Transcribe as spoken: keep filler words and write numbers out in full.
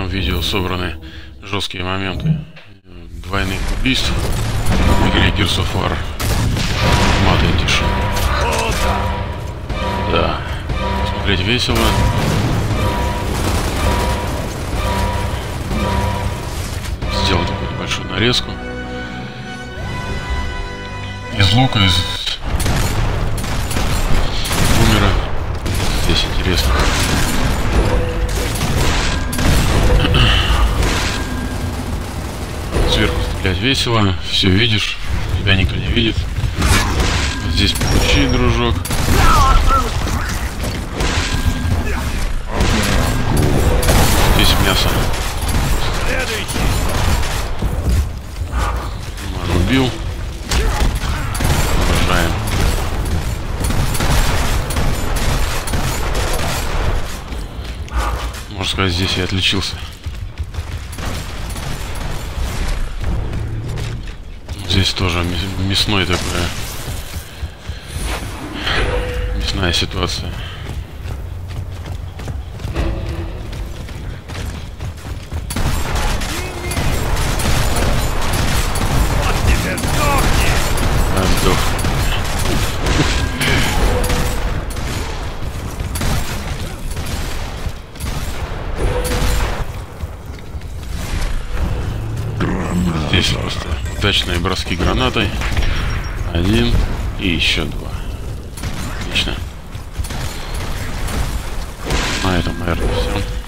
этом видео собраны жесткие моменты двойных убийств в игре Gears of War Mad Edition. Да, смотреть весело. Сделал такую небольшую нарезку из лука, из бумера. Здесь интересно. Сверху стрелять весело, все видишь, тебя никто не видит. Здесь получи, дружок. Здесь мясо. Убил. Уважаем. Можно сказать, здесь я отличился. Здесь тоже мясной такая мясная ситуация. Сдох. Здесь просто удачные броски гранатой. Один и еще два. Отлично. На этом, наверное, все.